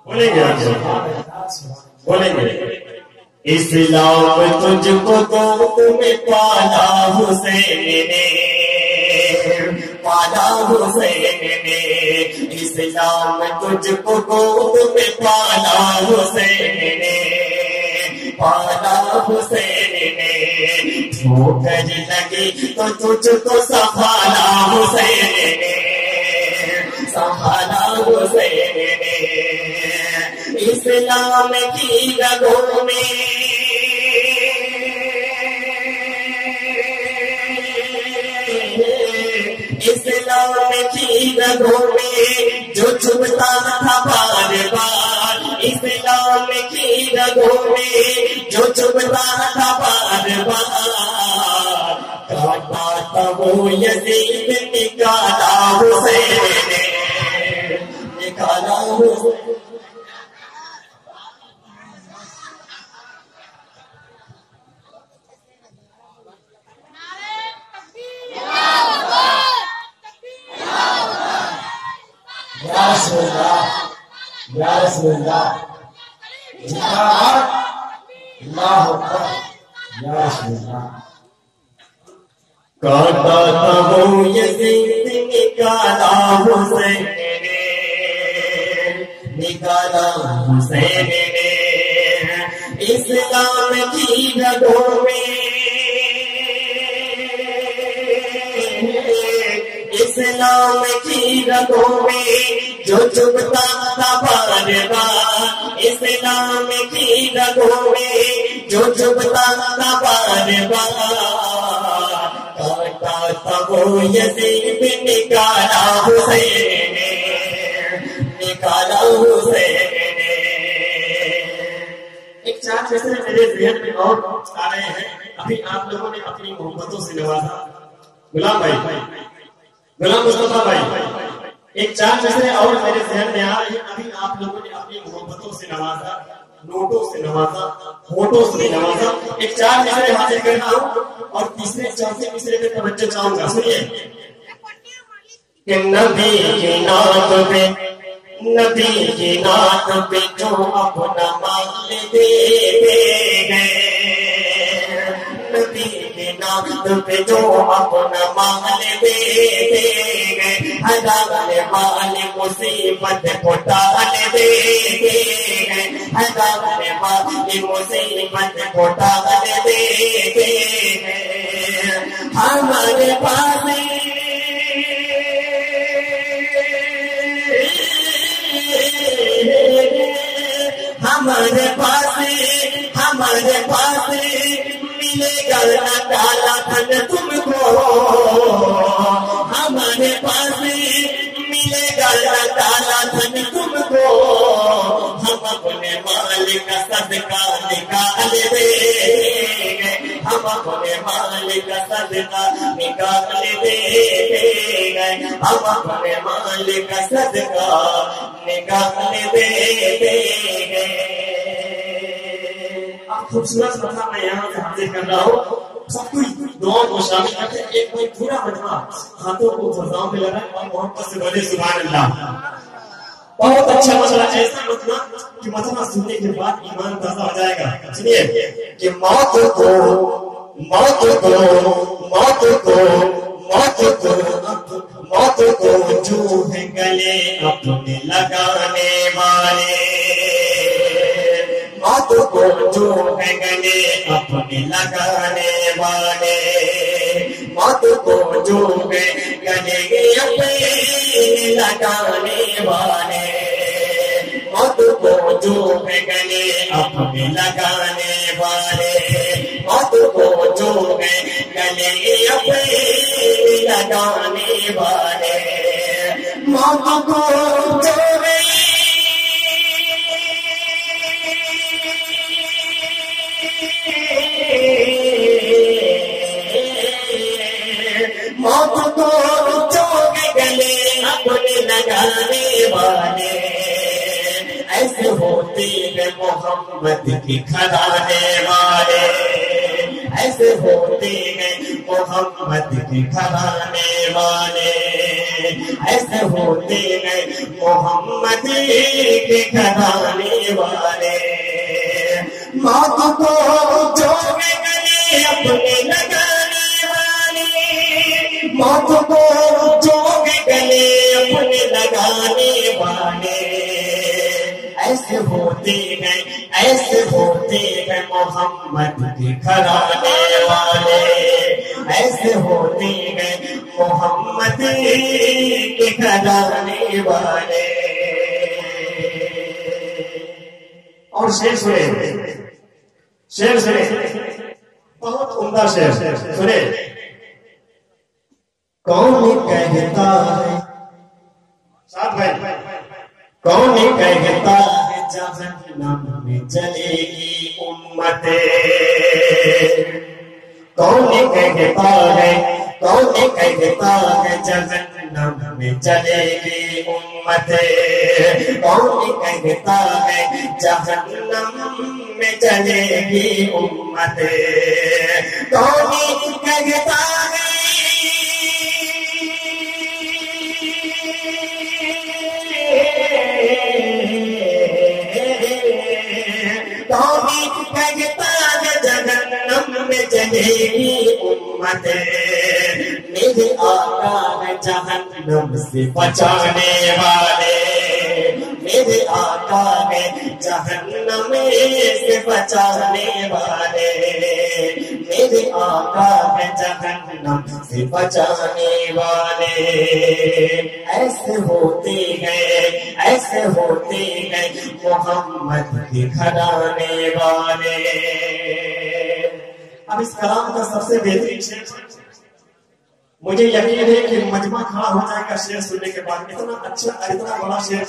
بولیں گے بولیں گے اسلام تجھ کو گود میں پالا حسین نے پالا حسین نے اسلام تجھ کو گود میں پالا حسین نے پالا حسین نے ٹھوکر لگی تو تجھ کو سنبھالا حسین نے سنبھالا حسین نے اسلام کی رگوں میں اسلام کی رگوں میں جو چبھتا تھا بار بار اسلام کی رگوں میں جو چبھتا تھا بار بار کاٹا تھا وہ یزید نکالا حسین نے نکالا حسین یا رسول اللہ یا رسول اللہ اللہ اکبر یا رسول اللہ کاٹا تھا وہ یزید نکالا حسین نے نکالا حسین نے اسلام کی رگوں میں اسلام کی رگوں میں جو چبھتا تھا بار بار اسلام کی رگوں میں جو چبھتا تھا بار بار کاٹا تھا وہ یزید نکالا حسین نے نکالا حسین نے ایک چار فیصلے میرے ذہن میں اور آ رہے ہیں ابھی آپ لوگوں نے اپنی محبتوں سے نوازا غلام بھائی غلام مصطفیٰ بھائی ایک چار فیصلے اور میرے ذہن میں آ رہے ہیں ابھی آپ لوگوں نے اپنی محبتوں سے نوازا نوٹوں سے نوازا ہوٹوں سے نوازا ایک چار فیصلے حاصل کرنا ہو اور تیسرے چوتھے فیصلے پہ توجہ چاہوں گا سنیے کہ نبی کی نعت پہ نبی کی نعت پہ جو اپنا مال دے گئے نبی کی نعت پہ جو اپنا مال دے گئے ہزار مال مصیبت کو ٹال دے گئے ہزار مال مصیبت کو ٹال دے گئے ہمارے پاس ہمارے پاس ملے گا نہ کالا دھن تم کو ہمارے پاس ملے گا نہ کالا دھن تم کو ہم اپنے مال کا صدقہ نکال دیں گے ہم اپنے مال کا صدقہ نکال دیں گے ہم اپنے مال کا صدقہ نکال دیں گے خوبصورت مطلب میں یہاں سے حاضر کر رہا ہوں سب کوئی دعا کو شامل کرتے ایک کوئی پورا مجمع ہاتھوں کو فضاؤں میں لگائے اور محبت سے بولے سبحان اللہ بہت اچھا مسئلہ ایسا مطلب کہ مطلب سننے کے بعد ایمان تازہ ہو جائے گا سنیے کہ موت کو جو ہے گلے اپنے لگانے والے موت کو جو ہے گلے اپنے لگانے والے موت کو جو ہے گلے اپنے لگانے والے موت کو جو ہے گلے اپنے لگانے والے موت کو جو ہے گلے اپنے لگانے والے موت کو جو ہے موت کو جو گلے اپنے لگانے والے ایسے ہوتے ہیں محمد کی کھلانے والے ایسے ہوتے ہیں محمد کے کھلانے والے ایسے ہوتے ہیں محمد کے گھرانے والے، موت کو چوک گلے اپنے لگانے والے، موت کو چوک گلے اپنے لگانے والے، ایسے ہوتے ہیں، ایسے ہوتے ہیں محمد کے گھرانے والے، ایسے ہوتے ہیں محمد کے گھرانے والے۔ اور شعر سنے، شعر سنے، بہت عمدہ شعر سنے۔ کون کہتا ہے ساتھ بھائی، کون کہتا ہے جہنم میں چلے گی امت، کون کہتا ہے، کون کہتا ہے جہنم میں چلے گی امت، کون کہتا ہے جہنم میں چلے گی امت، کون کہتا ہے کہتا ہے جہنم میں چلے گی امت، میرے آقا ہے جہنم سے بچانے والے، میرے آقا ہے جہنم سے بچانے والے، میرے آقا ہے جہنم سے بچانے والے، ایسے ہوتے ہیں، ایسے ہوتے ہیں محمد کے گھرانے والے۔ اب اس کلام کا سب سے بہترین شعر، مجھے یقین ہے کہ مجمع کھڑا ہو جائے گا شعر سننے کے بعد، اتنا اچھا، اتنا بڑا شعر۔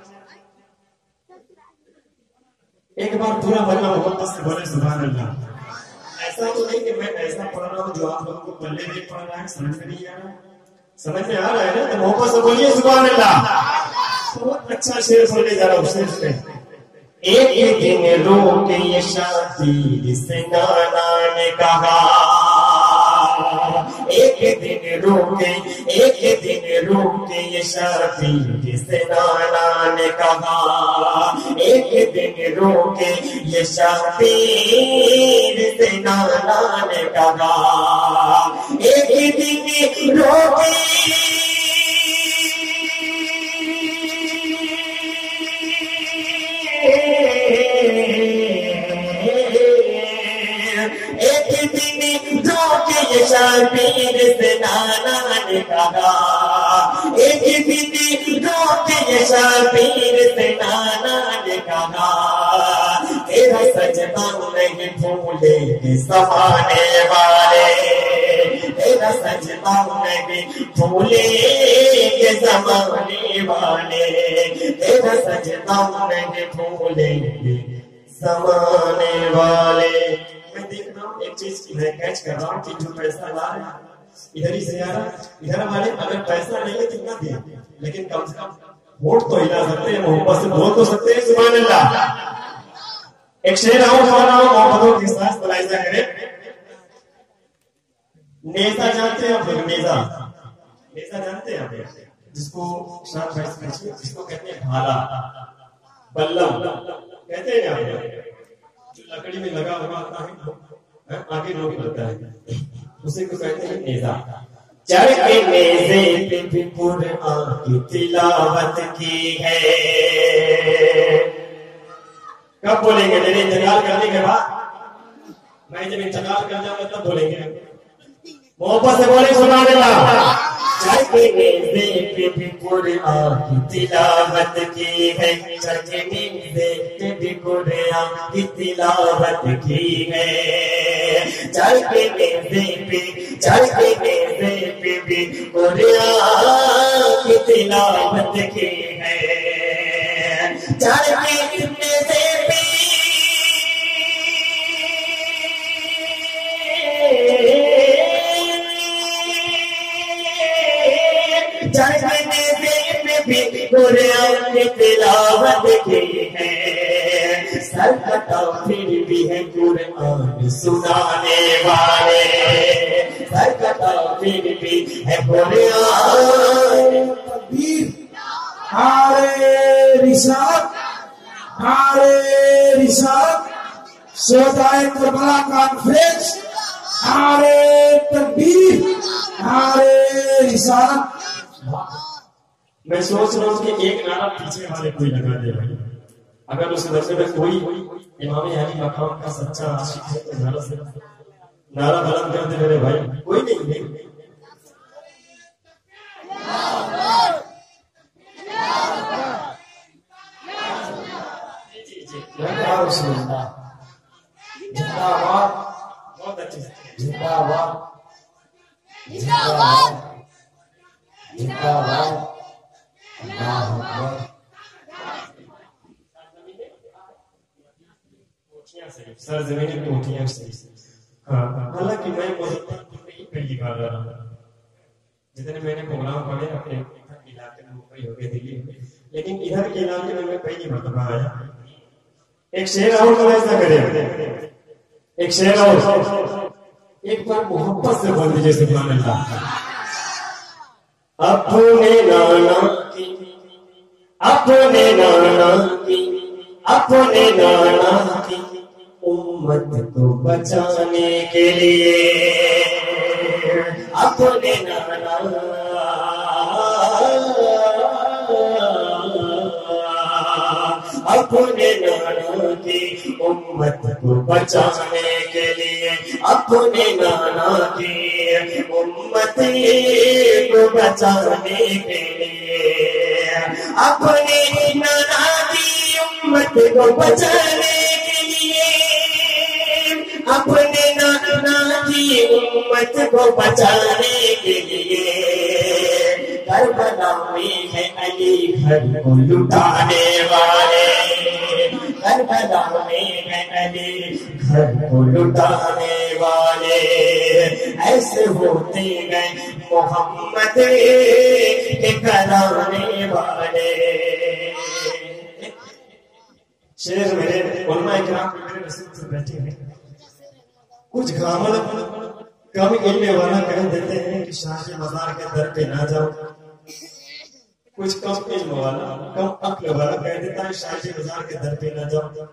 ایک بار پورا مجمع محبت سے بولے سبحان اللہ۔ ایسا تو نہیں کہ میں ایسا پڑھ رہا ہوں جو آپ لوگوں کو پلے نہیں پڑھ رہا ہے، سمجھ میں نہیں آ رہا ہے، سمجھ میں آ رہا ہے نا؟ تو محبت سے بولیے سبحان اللہ۔ بہت اچھا شعر سننے جا رہا ہوں، شعر سے ایک دن رو کے یہ شادی سے نانا نے کہا، ایک دن رو کے، ایک دن رو کے یہ شادی سے نانا نے کہا، ایک دن رو کے یہ شادی سے نانا نے کہا، ایک دن رو کے شبیر سے نانا نے کہا، ایک دن رو کے شبیر سے نانا نے کہا، تیرا سجدہ نہیں بھولے گے زمانے والے، تیرا سجدہ نہیں بھولے گے زمانے والے، تیرا سجدہ نہیں بھولے گے زمانے والے۔ میں دیکھ رہا ہوں ایک چیز کی میں کیچ کر رہا ہوں کہ جو پیسہ لا رہے ہیں ادھر ہی سے آ رہا ہے، ادھر والے اگر پیسہ نہیں ہے کتنا دیا، لیکن کم سے کم ووٹ تو ہلا سکتے ہیں، محبت سے بول تو سکتے ہیں سبحان اللہ۔ ایک شعر اور سنا رہا ہوں، محبتوں کے ساتھ ملاحظہ کریں۔ نیزا جانتے ہیں آپ لوگ؟ نیزا، نیزا جانتے ہیں آپ، جس کو شاہ جس کو کہتے ہیں بھالا، بلم کہتے ہیں آپ، جو لکڑی میں لگا ہوا آتا ہے، آگے روک لگتا ہے، اسے کو کہتے ہیں نیزا۔ چڑھ کے نیزے پہ بھی قرآن کی تلاوت کی ہے، کب بولیں گے؟ میرے انتقال کرنے کے بعد، میں جب انتقال کر جاؤں گا تب بولیں گے، محبت سے بولیں سبحان اللہ۔ چڑھ کے نیزے پہ بھی قرآن کی تلاوت کی ہے، چڑھ کے نیزے پہ بھی قرآن کی تلاوت کی ہے، چڑھ کے نیزے پہ، چڑھ کے نیزے پہ بھی قرآن کی تلاوت کی ہے، چڑھ کے نیزے پہ قرآن کی تلاوت کی ہے، سر کٹا پھر بھی ہے قرآن سنانے والے، سر کٹا پھر بھی ہے قرآن تکبیر نعرہ رسالت نعرہ رسالت شہدائے کربلا کانفرنس نعرہ تکبیر نعرہ رسالت میں سوچ رہا ہوں کہ ایک نعرہ پیچھے والے کوئی لگا دے بھائی اگر اس درجے میں کوئی امام علی مقام کا سچا عاشق ہے تو نعرہ بلند کر دے میرے بھائی کوئی نہیں زندہ باد بہت اچھے زندہ باد زندہ باد زندہ باد اللہ اکبر سر زمین کوٹیاں حالانکہ میں مظفر پور میں ہی پہلی بار رہا ہوں جتنے میں نے پروگرام پڑھے اپنے علاقے میں ممبئی ہو گئے دلی میں لیکن ادھر کے علاقے میں میں پہلی مرتبہ آیا ایک شعر اور میں ایسا کرے ایک شعر اور ایک بار محبت سے بول دیجیے سبحان اللہ اپنے نانا کی اپنے نانا کی اپنے نانا کی امت کو بچانے کے لیے اپنے نانا اپنے نانا کی امت کو بچانے کے لیے اپنے نانا کی امت کو بچانے کے لیے اپنے نانا کی امت کو بچانے کے لیے اپنے نانا کی امت کو بچانے کے لیے کربلا میں ہے علی گھر کو لٹانے والے کربلا میں ہے علی گھر کو لٹانے والے ایسے ہوتے گئے محمد کے کرانے والے شیخ میرے علماء کرام میرے نصیب سے بیٹھے ہیں کچھ گامل کم علم والا کہہ دیتے ہیں کہ شاہ مزار کے در پہ نہ جاؤ کچھ کم علم والا کم عقل والا کہہ دیتا ہے شاہ مزار کے در پہ نہ جاؤ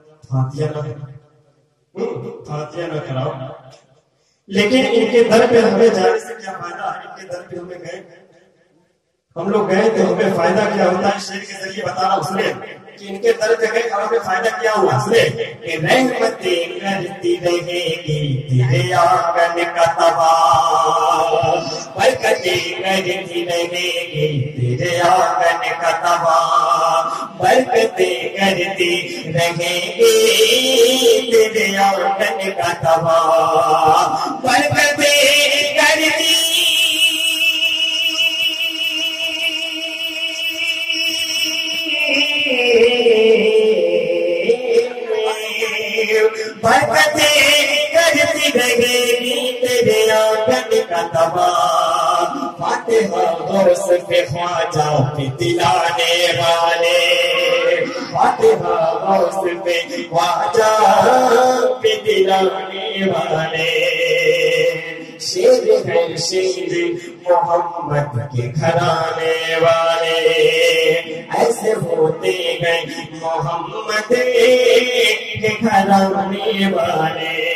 فاتحہ نہ کراؤ لیکن ان کے در پہ ہمیں جانے سے کیا فائدہ ہے ان کے در پہ ہمیں گئے ہم لوگ گئے تو ہمیں فائدہ کیا ہوتا ہے شعر کے ذریعے بتانا اس نے کہ ان کے در پہ گئے اور ہمیں فائدہ کیا ہوا اس نے کہ رحمتیں کرتی رہے گی تیرے آنگن کا تباہ برکتیں کرتی رہے گی تیرے آنگن کا تباہ برکتیں کرتی رہے گی تیرے آنگن کا تباہ برکتیں کرتی برکتیں کرتی رہے گی تیرے آنگن کا تباہ فاتحہ غوث پہ خواجہ پہ دلانے والے فاتحہ غوث پہ خواجہ پہ دلانے والے شیر ہے شیر محمد کے گھرانے والے ایسے ہوتے گئے محمد کے گھرانے والے